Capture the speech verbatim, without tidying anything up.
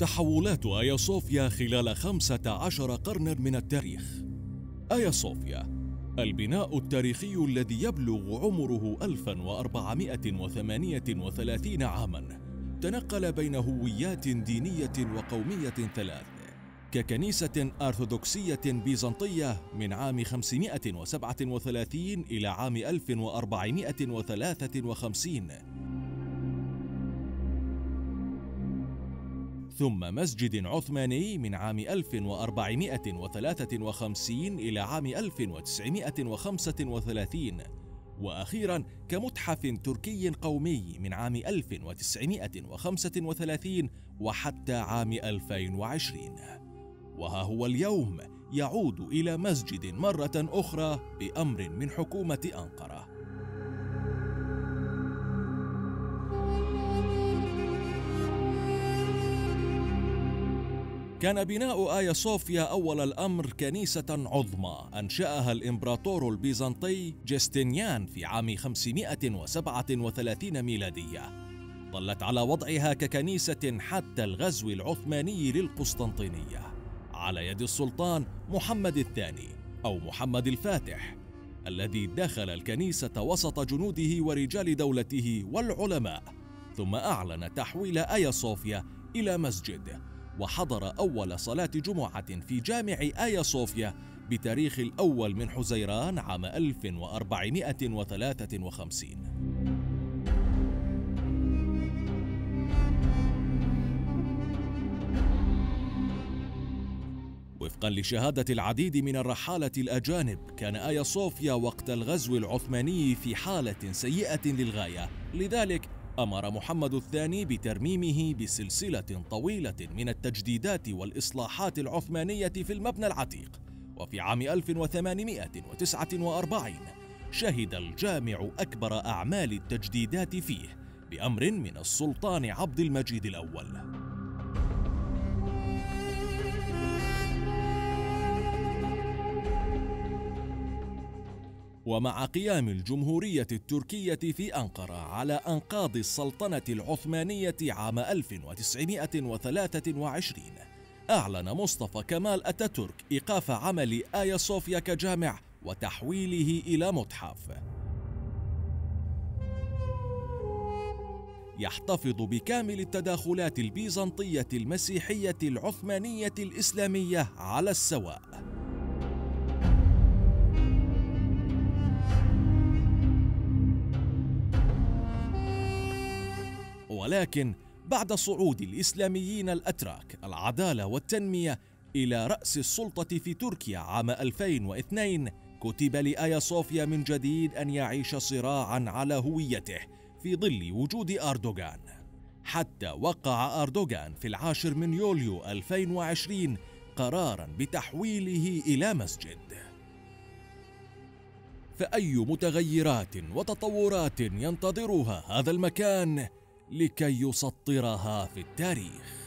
تحولات آيا صوفيا خلال خمسة عشر قرنا من التاريخ. آيا صوفيا البناء التاريخي الذي يبلغ عمره ألف وأربعمائة وثمانية وثلاثين عاماً تنقل بين هويات دينية وقومية ثلاث، ككنيسة أرثوذكسية بيزنطية من عام خمسمائة وسبعة وثلاثين إلى عام ألف وأربعمائة وثلاثة وخمسين، ثم مسجد عثماني من عام ألف وأربعمائة وثلاثة وخمسين إلى عام ألف وتسعمائة وخمسة وثلاثين، وأخيراً كمتحف تركي قومي من عام ألف وتسعمائة وخمسة وثلاثين وحتى عام ألفين وعشرين. وها هو اليوم يعود إلى مسجد مرة أخرى بأمر من حكومة أنقرة. كان بناء آيا صوفيا أول الأمر كنيسة عظمى أنشأها الإمبراطور البيزنطي جستنيان في عام خمسمائة وسبعة وثلاثين ميلادية. ظلت على وضعها ككنيسة حتى الغزو العثماني للقسطنطينية على يد السلطان محمد الثاني أو محمد الفاتح، الذي دخل الكنيسة وسط جنوده ورجال دولته والعلماء، ثم أعلن تحويل آيا صوفيا إلى مسجد، وحضر أول صلاة جمعة في جامع آيا صوفيا بتاريخ الأول من حزيران عام ألف وأربعمائة وثلاثة وخمسين. وفقا لشهادة العديد من الرحالة الأجانب، كان آيا صوفيا وقت الغزو العثماني في حالة سيئة للغاية، لذلك أمر محمد الثاني بترميمه بسلسلة طويلة من التجديدات والإصلاحات العثمانية في المبنى العتيق. وفي عام ألف وثمانمائة وتسعة وأربعين شهد الجامع أكبر أعمال التجديدات فيه بأمر من السلطان عبد المجيد الأول. ومع قيام الجمهورية التركية في أنقرة على أنقاض السلطنة العثمانية عام ألف وتسعمائة وثلاثة وعشرين، أعلن مصطفى كمال أتاتورك إيقاف عمل آيا صوفيا كجامع وتحويله إلى متحف يحتفظ بكامل التداخلات البيزنطية المسيحية العثمانية الإسلامية على السواء. ولكن بعد صعود الإسلاميين الأتراك العدالة والتنمية إلى رأس السلطة في تركيا عام ألفين واثنين، كتب لآيا صوفيا من جديد أن يعيش صراعاً على هويته في ظل وجود أردوغان، حتى وقع أردوغان في العاشر من يوليو ألفين وعشرين قراراً بتحويله إلى مسجد. فأي متغيرات وتطورات ينتظرها هذا المكان لكي يسطرها في التاريخ؟